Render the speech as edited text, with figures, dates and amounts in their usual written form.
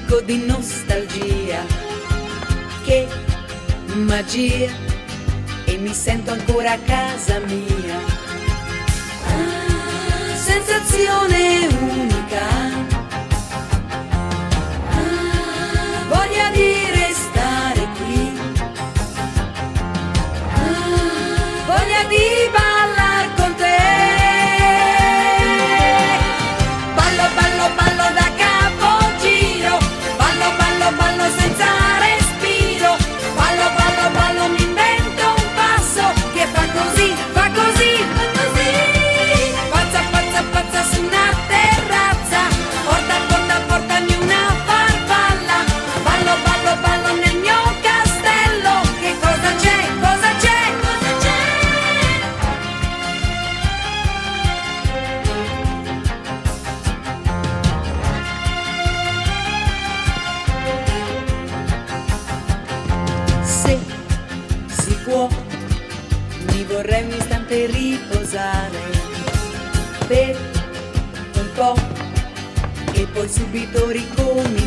pizzico di nostalgia, che magia, e mi sento ancora a casa mia. Sensazione unica, voglia di restare qui, voglia di ballar con te. Ballo, ballo, ballo da capogiro, ballo, ballo, ballo senza respiro, ballo, ballo, ballo, mi invento un passo che fa così, fa così, fa così. Pazza, pazza, pazza su una terrazza, porta, porta, portami una farfalla, ballo, ballo, ballo nel mio castello, che cosa c'è, cosa c'è, cosa c'è? Se si può, mi vorrei un istante riposare per un po' e poi subito ricominciare.